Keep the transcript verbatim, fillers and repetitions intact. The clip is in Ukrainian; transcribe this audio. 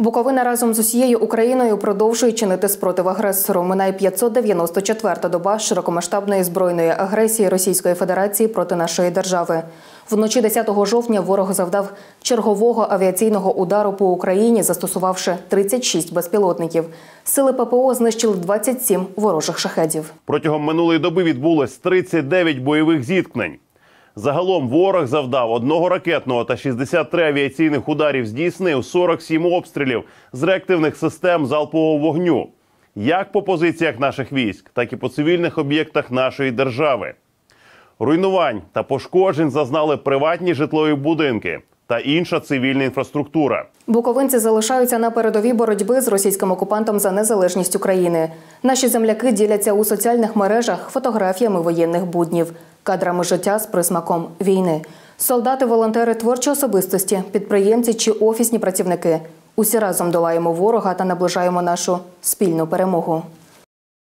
Буковина разом з усією Україною продовжує чинити спротив агресору. Минає п'ятсот дев'яносто четверта доба широкомасштабної збройної агресії Російської Федерації проти нашої держави. Вночі десятого жовтня ворог завдав чергового авіаційного удару по Україні, застосувавши тридцять шість безпілотників. Сили ППО знищили двадцять сім ворожих шахедів. Протягом минулої доби відбулось тридцять дев'ять бойових зіткнень. Загалом ворог завдав одного ракетного та шістдесят три авіаційних ударів, здійснив сорок сім обстрілів з реактивних систем залпового вогню. Як по позиціях наших військ, так і по цивільних об'єктах нашої держави. Руйнувань та пошкоджень зазнали приватні житлові будинки та інша цивільна інфраструктура. Буковинці залишаються на передовій боротьби з російським окупантом за незалежність України. Наші земляки діляться у соціальних мережах фотографіями воєнних буднів, кадрами життя з присмаком війни. Солдати, волонтери, творчі особистості, підприємці чи офісні працівники – усі разом долаємо ворога та наближаємо нашу спільну перемогу.